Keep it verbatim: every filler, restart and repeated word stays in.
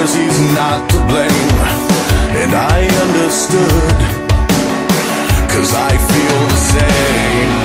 says he's not to blame, and I understood, 'cause I feel the same.